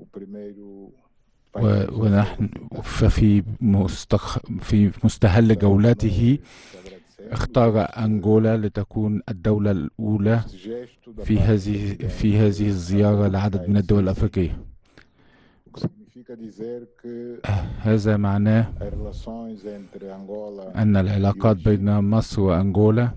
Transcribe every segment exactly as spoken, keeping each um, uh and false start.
و- ونحن ففي مستخ في مستهل جولته اختار أنجولا لتكون الدولة الأولى في هذه في هذه الزيارة لعدد من الدول الأفريقية. هذا معناه أن العلاقات بين مصر وأنجولا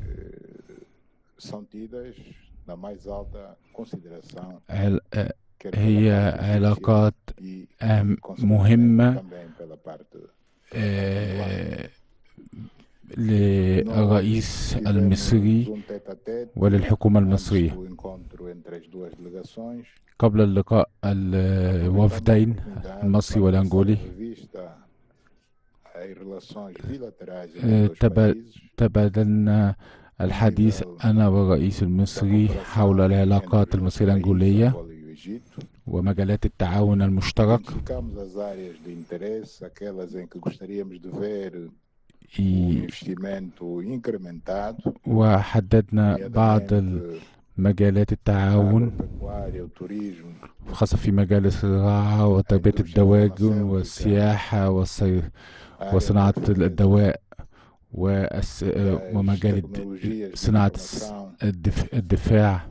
عل- هي علاقات آم، مهمة آه، للرئيس المصري وللحكومة المصرية. قبل اللقاء الوفدين المصري والأنجولي آه، تبا- تبادلنا الحديث أنا والرئيس المصري حول العلاقات المصرية الأنجولية ومجالات التعاون المشترك. إي- وحددنا بعض مجالات التعاون خاصة في مجال الزراعة وتربية الدواجن والسياحة والصي- وصناعة الدواء والس- ومجال الد- صناعة الس- الدف- الدفاع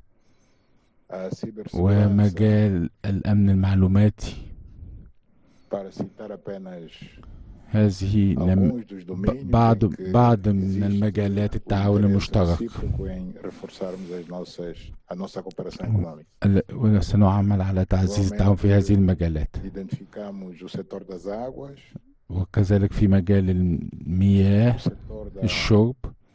ومجال الأمن المعلوماتي. هذه لم ب- بعض بعض من المجالات التعاون المشترك، ال- وسنعمل على تعزيز التعاون في هذه المجالات، وكذلك في مجال المياه الشرب،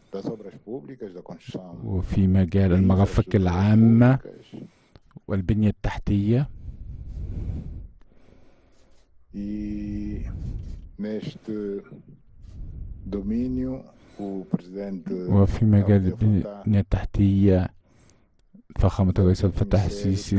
وفي مجال المرافق العامة والبنية التحتية. وفي مجال البنية التحتية فخامة الرئيس عبد الفتاح السيسي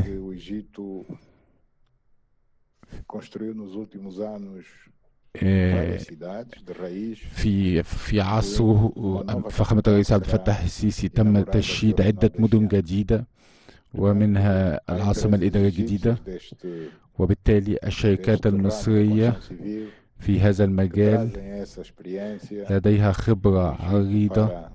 آه، في في عصره فخامة الرئيس عبد الفتاح السيسي تم تشييد عدة مدن جديدة ومنها العاصمة الإدارية الجديدة، وبالتالي الشركات المصرية في هذا المجال لديها خبرة عريضة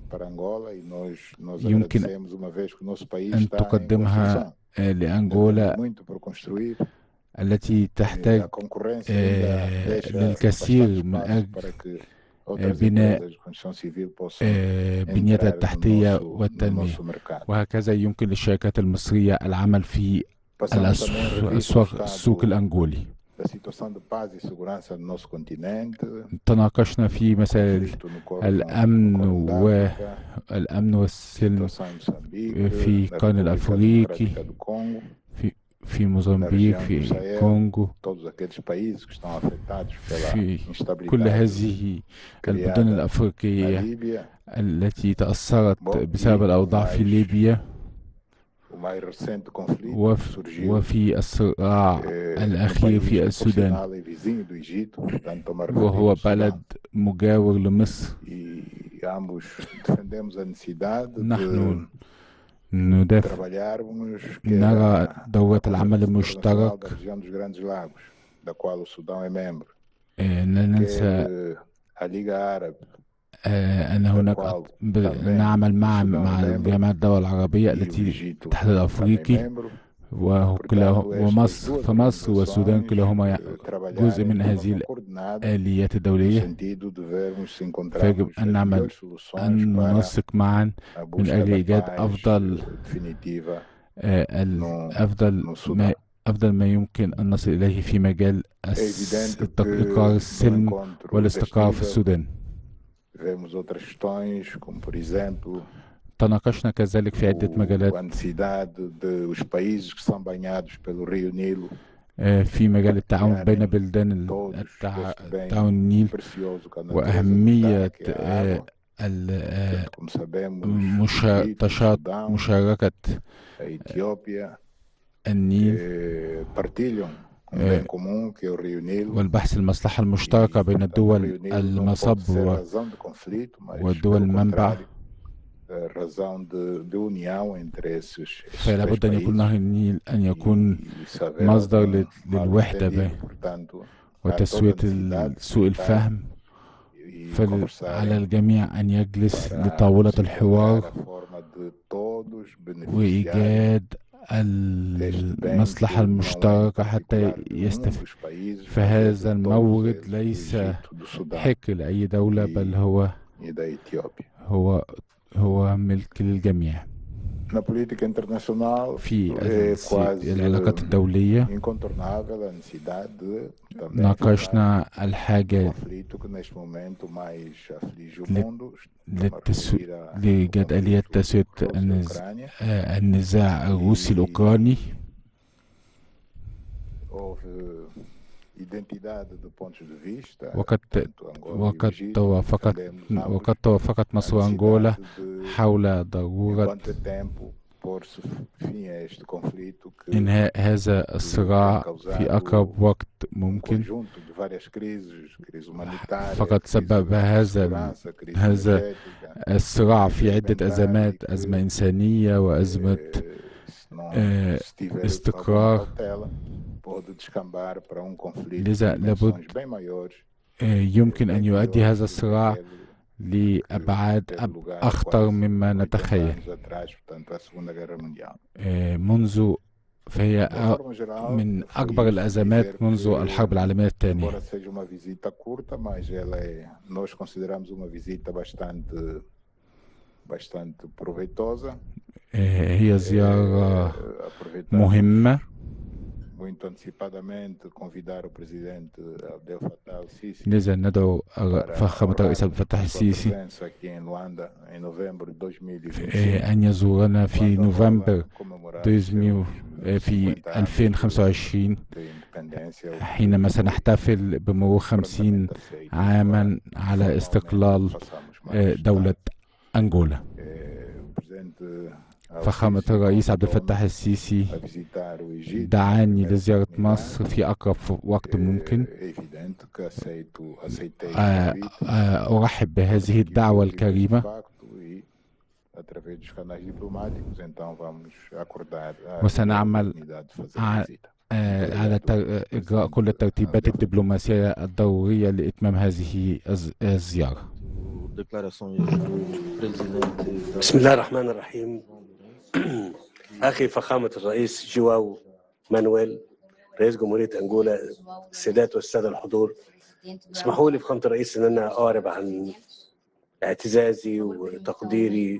يمكن أن تقدمها آه، لأنجولا التي تحتاج آه، للكثير من أجل آه، بناء آه، بنيتها التحتية والتنمية. وهكذا يمكن للشركات المصرية العمل في الأسواق السوق الأنجولي. تناقشنا في مسائل الأمن والأمن والسلم في القرن الأفريقي، في في موزمبيق، في كونغو، في كل هذه البلدان الأفريقية التي تأثرت بسبب الأوضاع في ليبيا وف وفي الصراع الأخير في السودان، وهو بلد مجاور لمصر. نحن ندافع نرى دورة العمل المشترك، لا ننسى آه، أن هناك أط- ب- نعمل مع مع جامعة الدول العربية التي الاتحاد الأفريقي وكلا ومصر، فمصر والسودان كلاهما جزء من هذه الآليات الدولية، فيجب أن نعمل أن ننسق معا من أجل إيجاد أفضل آه، ال- أفضل ما أفضل ما يمكن أن نصل إليه في مجال الس- التق- إقرار السلم والاستقرار في السودان. تناقشنا كذلك في عدة مجالات آه، في مجال التعاون بين بلدان التع- التعاون النيل، وأهمية آه، ال- آه، مشا- تشا- مشاركة النيل آه، والبحث المصلحة المشتركة بين الدول المصب و- والدول المنبع. فلا بد أن يكون نهر النيل أن يكون مصدر للوحدة وتسوية سوء الفهم، فعلى الجميع أن يجلس لطاولة الحوار وإيجاد المصلحة المشتركة حتى يستفيد. فهذا المورد ليس حكر لأي دولة، بل هو هو هو ملك للجميع. في العلاقات الدولية ناقشنا الحاجة لإيجاد آلية تسوية النزاع الروسي الأوكراني. وقد وقد توافقت وقد توافقت مصر وأنغولا حول ضرورة إنهاء هذا الصراع في أقرب وقت ممكن. فقد سبب هذا هذا الصراع في عدة أزمات، أزمة إنسانية وأزمة استقرار. لذا لابد يمكن أن يؤدي هذا الصراع لأبعاد أخطر مما نتخيل. منذ فهي من أكبر الأزمات منذ الحرب العالمية الثانية. هي زيارة مهمة. لذا ندعو فخامة الرئيس عبد الفتاح السيسي أن يزورنا في نوفمبر في ألفين وخمسة وعشرين، حينما سنحتفل بمرور خمسين عاما على استقلال دولة أنغولا. فخامة الرئيس عبد الفتاح السيسي دعاني لزيارة مصر في أقرب وقت ممكن. أرحب بهذه الدعوة الكريمة، وسنعمل على إجراء كل الترتيبات الدبلوماسية الضرورية لإتمام هذه الزيارة. بسم الله الرحمن الرحيم. أخي فخامة الرئيس جواو مانويل رئيس جمهورية أنغولا، السادات والسادة الحضور، اسمحوا لي فخامة الرئيس أن أنا أعرب عن اعتزازي وتقديري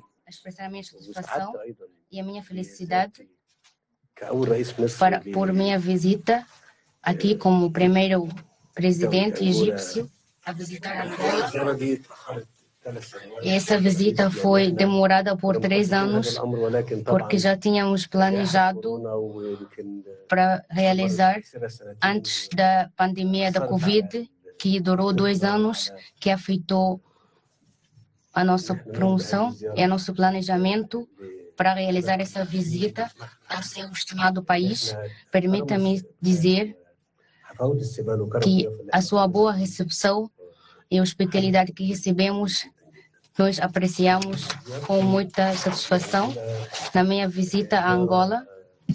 e a minha felicidade كأول رئيس مصري por minha visita aqui como primeiro presidente egípcio a visitar Angola. E essa visita foi demorada por três anos, porque já tínhamos planejado para realizar antes da pandemia da Covid, que durou dois anos, que afetou a nossa promoção e o nosso planejamento para realizar essa visita ao seu estimado país. Permita-me dizer que a sua boa recepção e hospitalidade que recebemos nós apreciamos com muita satisfação. Na minha visita a Angola,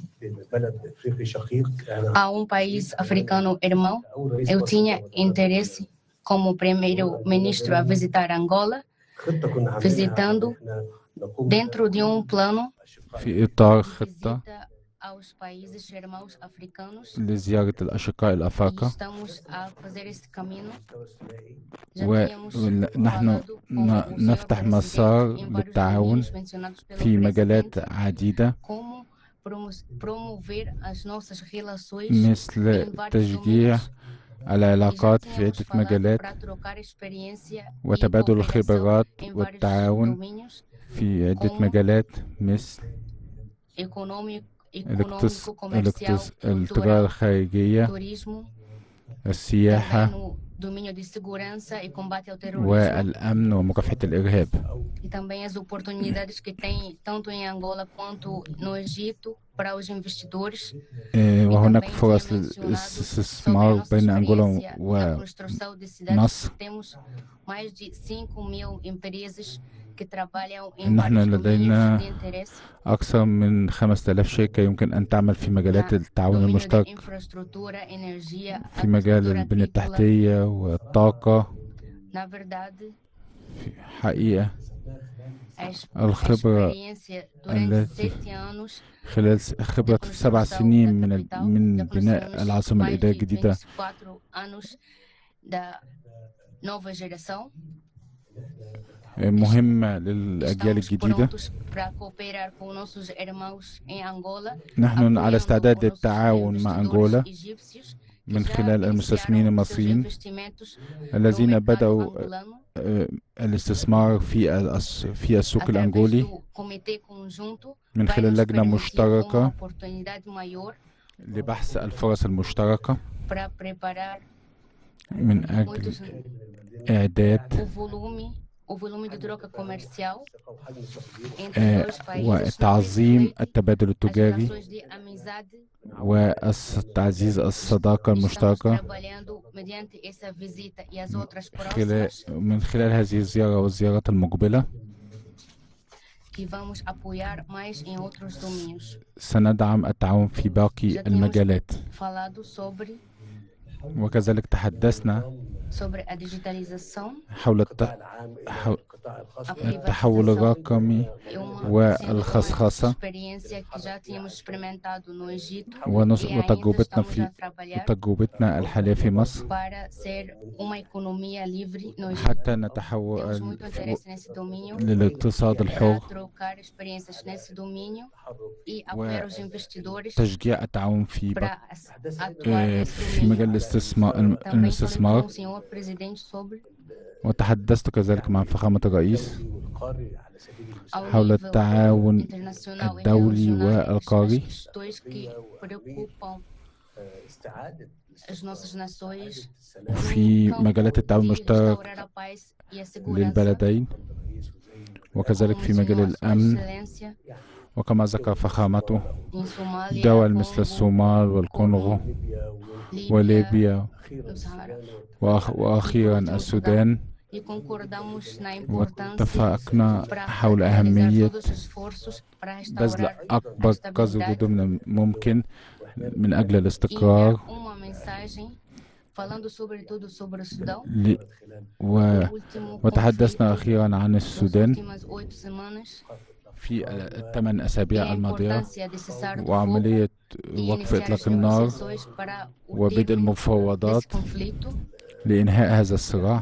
a um país africano irmão, eu tinha interesse como primeiro-ministro a visitar Angola, visitando dentro de um plano visita aos países irmãos africanos. لزيارة الأشقاء الأفارقة. ونحن نفتح مسار للتعاون في مجالات عديدة، مثل تشجيع العلاقات في عدة مجالات وتبادل الخبرات والتعاون في عدة مجالات، مثل التجارة الخارجية، السياحة، والأمن ومكافحة الإرهاب. وهناك فرص للاستثمار بين أنغولا ومصر. إن احنا لدينا أكثر من خمسة آلاف شركة يمكن أن تعمل في مجالات التعاون المشترك، في مجال البنية التحتية والطاقة. في حقيقة الخبرة التي خلال خبرة سبع سنين من من بناء العاصمة الإدارية الجديدة مهمة للأجيال الجديدة. نحن على استعداد للتعاون مع أنغولا من خلال المستثمرين المصريين الذين بدأوا الاستثمار في في السوق الأنغولي من خلال لجنة مشتركة لبحث الفرص المشتركة من أجل إعداد وتعظيم التبادل التجاري وتعزيز الصداقة المشتركة خلال من خلال هذه الزيارة والزيارات المقبلة. سندعم التعاون في باقي المجالات، وكذلك تحدثنا حول التحول الرقمي والخصخصة وتجربتنا في تجربتنا الحالية في مصر حتى نتحول للاقتصاد الحر وتشجيع التعاون في في مجال الاستثمار الاستثمار. وتحدثت كذلك مع فخامة الرئيس حول التعاون الدولي والقاري في مجالات التعاون المشترك للبلدين، وكذلك في مجال الأمن. وكما ذكر فخامته دول مثل الصومال والكونغو وليبيا وأخيرا السودان، واتفقنا حول أهمية بذل أكبر قدر جهد ممكن من أجل الاستقرار. و... وتحدثنا أخيرا عن السودان في الثمان أسابيع الماضية وعملية وقف إطلاق النار وبدء المفاوضات لإنهاء هذا الصراع.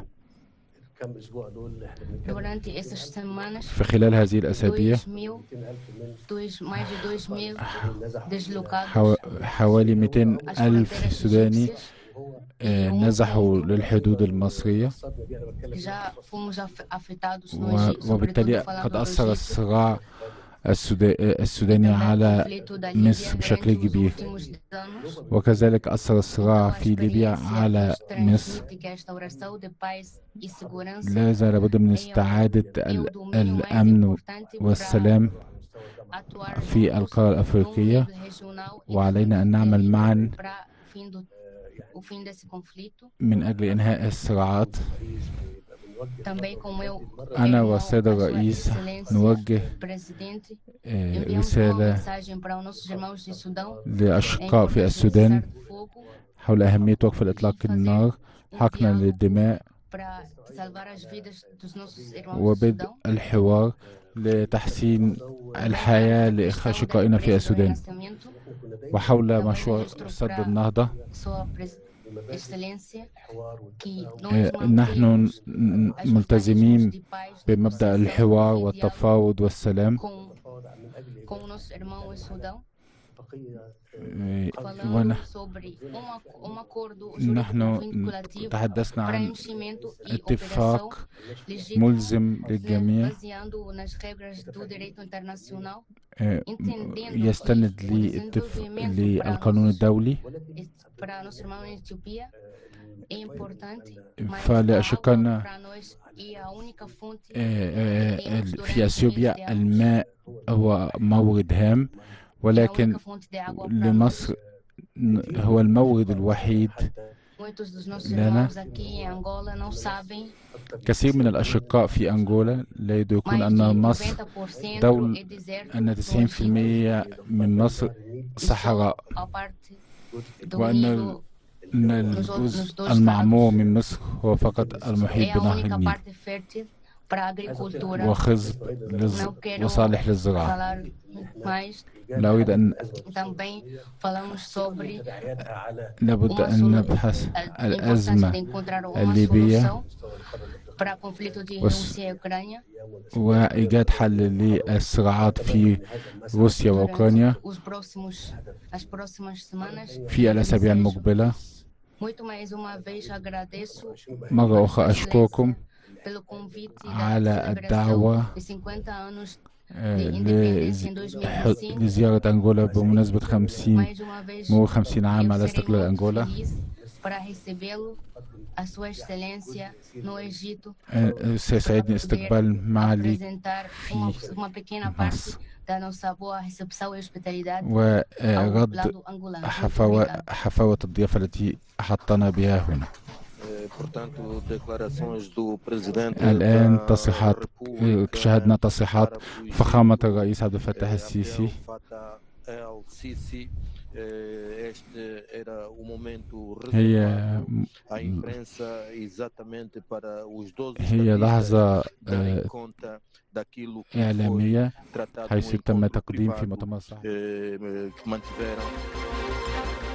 في خلال هذه الأسابيع حوالي مئتين ألف سوداني نزحوا للحدود المصرية، وبالتالي قد أثر الصراع السوداني على مصر بشكل كبير، وكذلك أثر الصراع في ليبيا على مصر. لذا لابد من استعادة الأمن والسلام في القارة الأفريقية، وعلينا أن نعمل معا من أجل إنهاء الصراعات. أنا والسيد الرئيس نوجه رسالة لأشقاء في السودان حول أهمية وقف الإطلاق النار، حقنا للدماء، وبدء الحوار لتحسين الحياة لأشقائنا في السودان. وحول مشروع سد النهضة نحن ملتزمين بمبدأ الحوار والتفاوض والسلام، ونحن تحدثنا عن اتفاق ملزم للجميع يستند للقانون الدولي. فلأشقائنا في أثيوبيا الماء هو مورد هام، ولكن لمصر هو المورد الوحيد لنا. كثير من الأشقاء في أنغولا لا يدركون أن مصر دولة، أن تسعين بالمئة من مصر صحراء، وأن الجزء المعمور من مصر هو فقط المحيط بنهر النيل وخصب وصالح للزراعة. لا أريد أن لابد أن نبحث الأزمة الليبية وإيجاد حل للصراعات في روسيا وأوكرانيا في الأسابيع المقبلة. مرة أخرى أشكركم على الدعوة لزيارة أنغولا بمناسبة خمسين مرور خمسين عام على استقلال أنغولا. سيسعدني استقبال معالي في مصر ورد حفاوة الضيافة التي أحطنا بها هنا. الآن تصريحات، شاهدنا تصريحات فخامة الرئيس عبد الفتاح السيسي. هي هي لحظة إعلامية حيث تم تقديم في مؤتمر الصحفي